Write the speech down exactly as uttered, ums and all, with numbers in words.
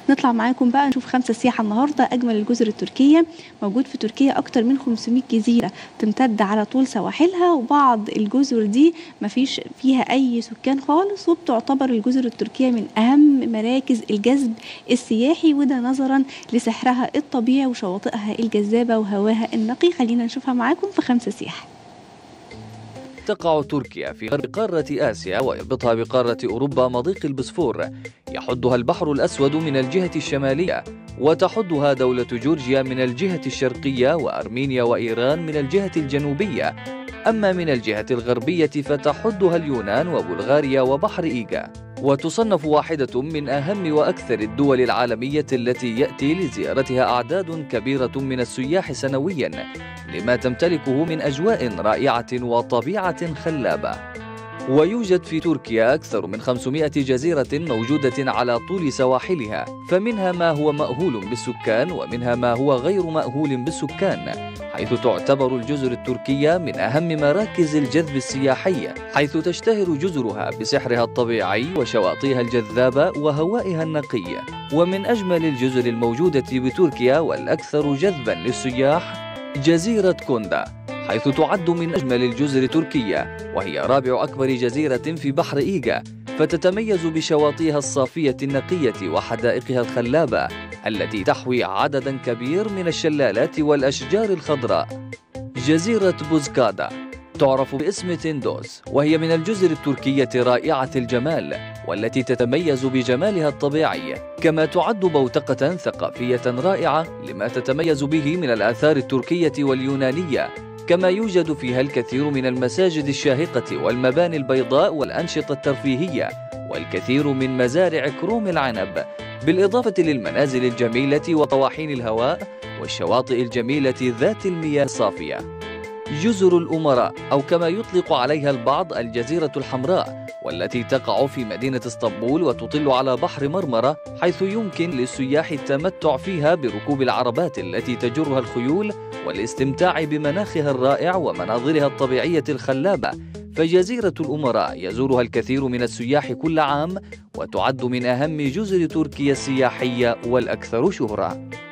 نطلع معاكم بقى نشوف خمسة سياحة النهارده. أجمل الجزر التركية. موجود في تركيا أكتر من خمسمائة جزيرة تمتد على طول سواحلها، وبعض الجزر دي مفيش فيها أي سكان خالص، وبتعتبر الجزر التركية من أهم مراكز الجذب السياحي، وده نظرا لسحرها الطبيعي وشواطئها الجذابة وهواها النقي. خلينا نشوفها معاكم في خمسة سياحة. تقع تركيا في غرب قارة آسيا ويربطها بقارة أوروبا مضيق البوسفور، يحدها البحر الأسود من الجهة الشمالية، وتحدها دولة جورجيا من الجهة الشرقية، وأرمينيا وإيران من الجهة الجنوبية. أما من الجهة الغربية فتحدها اليونان وبلغاريا وبحر إيجا، وتصنف واحدة من أهم وأكثر الدول العالمية التي يأتي لزيارتها أعداد كبيرة من السياح سنوياً، لما تمتلكه من أجواء رائعة وطبيعة خلابة. ويوجد في تركيا أكثر من خمسمائة جزيرة موجودة على طول سواحلها، فمنها ما هو مأهول بالسكان ومنها ما هو غير مأهول بالسكان، حيث تعتبر الجزر التركية من أهم مراكز الجذب السياحي، حيث تشتهر جزرها بسحرها الطبيعي وشواطئها الجذابة وهوائها النقي. ومن أجمل الجزر الموجودة بتركيا والأكثر جذبا للسياح جزيرة كوندا، حيث تعد من أجمل الجزر تركيا، وهي رابع أكبر جزيرة في بحر إيجا، فتتميز بشواطئها الصافية النقية وحدائقها الخلابة التي تحوي عددا كبير من الشلالات والأشجار الخضراء. جزيرة بوزكادا تعرف باسم تندوس، وهي من الجزر التركية رائعة الجمال والتي تتميز بجمالها الطبيعي، كما تعد بوتقة ثقافية رائعة لما تتميز به من الآثار التركية واليونانية، كما يوجد فيها الكثير من المساجد الشاهقة والمباني البيضاء والأنشطة الترفيهية والكثير من مزارع كروم العنب، بالإضافة للمنازل الجميلة وطواحين الهواء والشواطئ الجميلة ذات المياه الصافية. جزر الأمراء، أو كما يطلق عليها البعض الجزيرة الحمراء، والتي تقع في مدينة اسطنبول وتطل على بحر مرمرة، حيث يمكن للسياح التمتع فيها بركوب العربات التي تجرها الخيول والاستمتاع بمناخها الرائع ومناظرها الطبيعية الخلابة. فجزيرة الأمراء يزورها الكثير من السياح كل عام، وتعد من أهم جزر تركيا السياحية والأكثر شهرة.